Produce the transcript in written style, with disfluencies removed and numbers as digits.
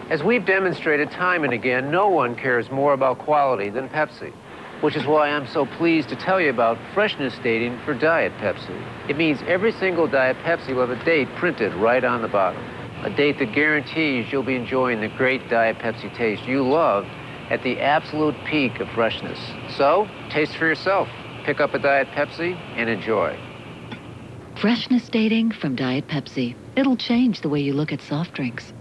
As we've demonstrated time and again, no one cares more about quality than Pepsi, which is why I'm so pleased to tell you about freshness dating for Diet Pepsi. It means every single Diet Pepsi will have a date printed right on the bottom, a date that guarantees you'll be enjoying the great Diet Pepsi taste you love at the absolute peak of freshness. So, taste for yourself. Pick up a Diet Pepsi and enjoy. Freshness dating from Diet Pepsi. It'll change the way you look at soft drinks.